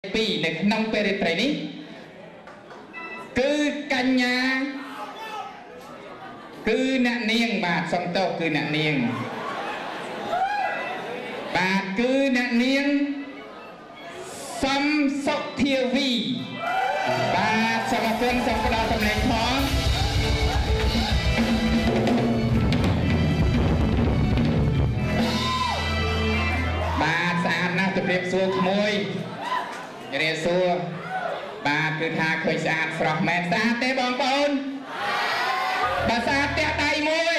ពីនៅក្នុងពេលរាត្រីនេះគឺកញ្ញាគឺអ្នកនាងបាទសំទោសគឺអ្នកនាងបាទគឺអ្នកនាងសំសុធាវីបាទសូមអរគុណសូមផ្ដល់សម្លេងផងបាទស្អាតណាស់ជម្រាបសួរក្មួយរៀបសួរបាទគឺថាឃើញស្អាតស្រស់មែនស្អាតទេបងប្អូនបាទស្អាតផ្ទះដៃមួយ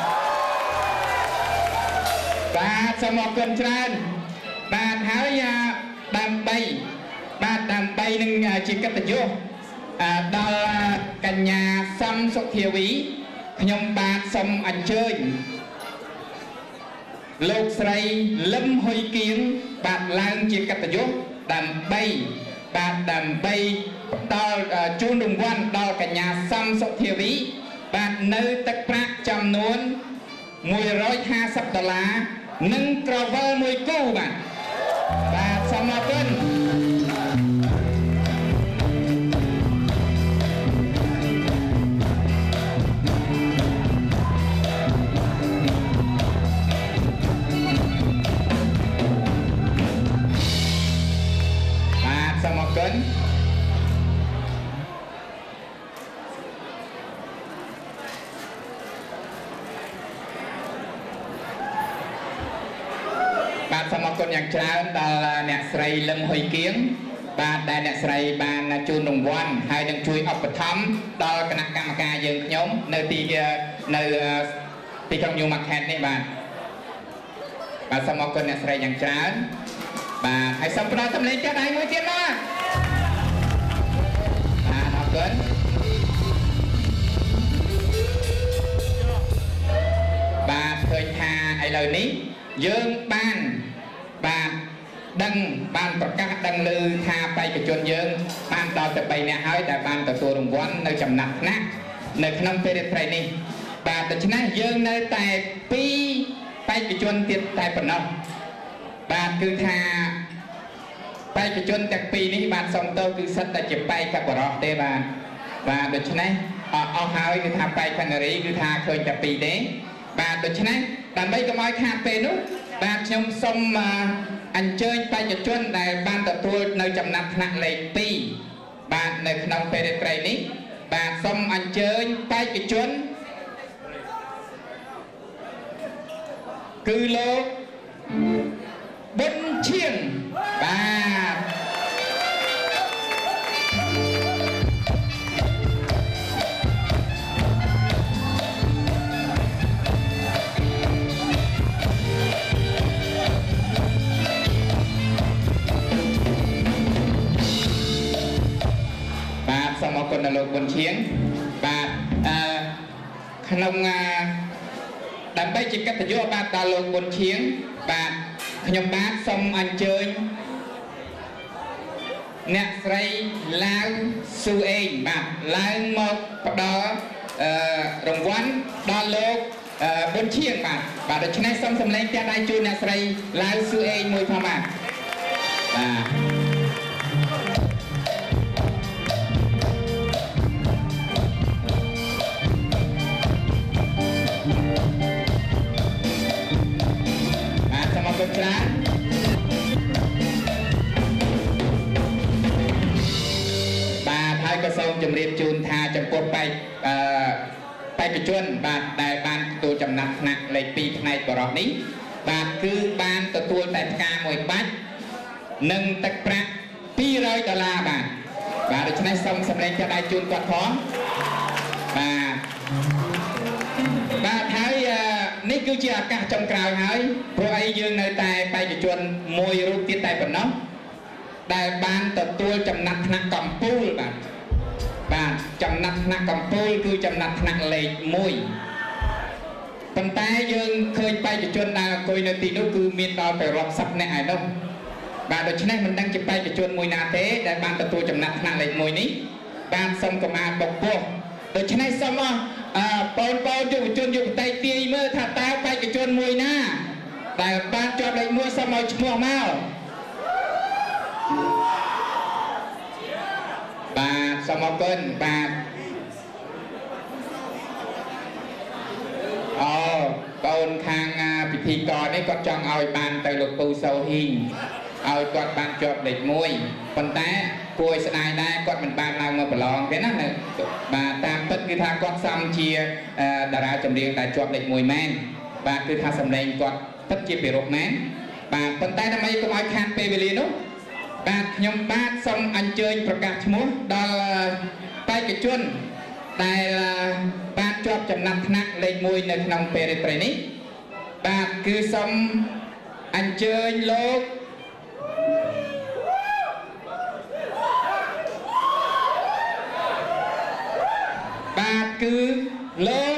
បាទសូមអរគុណច្រើនបាទហើយដើម្បីនឹងជាកិត្តិយសដល់កញ្ញាសំសុធាវីខ្ញុំបាទសូមអញ្ជើញលោកស្រីលឹមហ៊ុយគៀងបាទឡើងជាកិត្តិយសដើម្បីផ្ដល់ជូនរង្វាន់ដល់កញ្ញាសំសុធាវីបាទនៅទឹកប្រាក់ចំនួន$150និងក្រវិលមួយគូបាទសូមអរគុណសូមអរគុណបាទសូមអរគុណយ៉ាងច្រើនដល់អ្នកស្រីលឹមហ៊ុយគៀងបាទដែលអ្នកស្រីបានជូនរង្វាន់ហើយនឹងជួយឧបត្ថម្ភដល់គណៈកម្មការយើងខ្ញុំនៅទីក្រុង New Market នេះបាទសូមអរគុណអ្នកស្រីយ៉ាងច្រើនបាទហើយសូមផ្ដល់សម្លេងចាស់ដៃមួយទៀតបាទអរគុណបាទឃើញថាឥឡូវនេះយើងបានប្រកាសដឹងឮថាបេក្ខជនយើងបានដល់ទៅ3នាក់ហើយដែលបានទទួលរង្វាន់នៅចំណាត់ថ្នាក់នៅក្នុងពេលរាត្រីនេះបាទដូច្នេះយើងនៅតែ2បេក្ខជនទៀតតែប៉ុណ្ណោះបាទគឺថាបេក្ខជនទាំងពីរនេះបាទសំទោសគឺសិតតែជាបេក្ខបរោះទេបាទដូច្នេះអស់ហើយគឺថាបេក្ខនារីគឺថាឃើញតែពីរទេបាទដូច្នេះដើម្បីកុំឲ្យខាតពេលនោះបាទខ្ញុំសូមអញ្ជើញបេក្ខជនដែលបានទទួលនៅចំណាត់ថ្នាក់លេខ2បាទនៅក្នុងពេលរាត្រីនេះបាទសូមអញ្ជើញបេក្ខជនគឺលោកប៊ុនឈៀងបាទសូមអរគុណដល់លោកប៊ុនឈៀងបាទក្នុងដើម្បីជាកិត្តិយសបាទដល់លោកប៊ុនឈៀងបាទខ្ញុំបាទសូមអញ្ជើញអ្នកស្រីឡាវស៊ូអេងបាទឡើងមកផ្ដល់រង្វាន់ដល់លោកប៊ុនឈៀងបាទដូច្នេះសូមសម្លេងផ្ទះដៃជូនអ្នកស្រីឡាវស៊ូអេងមួយផងបាទច្រើនបាទហើយក៏សូមជម្រាបជូនថាចំពោះបេក្ខជនបាទដែលបានទទួលចំណាត់ថ្នាក់លេខ2ផ្នែកបរោះនេះបាទគឺបានទទួលតែផ្កាមួយបាច់និងទឹកប្រាក់$200បាទដូច្នេះសូមសម្លេងចាស់ដៃជូនគាត់ផងបាទហើយនេះគឺជាឱកាសចុងក្រោយហើយព្រោះអីយើងនៅតែបេក្ខជនមួយរូបទៀតតែប៉ុណ្ណោះដែលបានទទួលចំណាត់ថ្នាក់កំពូលបាទចំណាត់ថ្នាក់កំពូលគឺចំណាត់ថ្នាក់លេខ1ប៉ុន្តែយើងឃើញបេក្ខជនដែលអង្គុយនៅទីនោះគឺមានដល់ទៅរាប់សិបនាក់ហើយនោះបាទដូច្នេះមិនដឹងជាបេក្ខជនមួយណាទេដែលបានទទួលចំណាត់ថ្នាក់លេខ1នេះបាទសូមកុំអាលបុកពោះដូច្នេះសូមបងប្អូនយុវជនយុវតីទាយមើលថាតើបេក្ខជនមួយណាដែលបានជាប់លេខ1សូមឲ្យឈ្មោះមក បសូមអរគុណបាទអូកូនខាងពិធីករនេះគាត់ចង់ឲ្យបានទៅលោកពូសូហ៊ីងឲ្យគាត់បានជាប់លេខ1ប៉ុន្តែគួរឲ្យស្ដាយដែរគាត់មិនបានឡើងមកប្រឡងទេណាបាទតាមពិតគឺថាគាត់សំជាតារាចម្រៀងដែលជាប់លេខ1មែនបាទគឺថាសម្លេងគាត់ពិតជាពិរោះមែនបាទប៉ុន្តែដើម្បីកុំឲ្យខាតពេលវេលានោះបាទខ្ញុំបាទសូមអញ្ជើញប្រកាសឈ្មោះដល់បេក្ខជនដែលបានជាប់ចំណាត់ថ្នាក់លេខ1នៅក្នុងពេលរាត្រីនេះបាទគឺសូមអញ្ជើញលោកបាទគឺលោក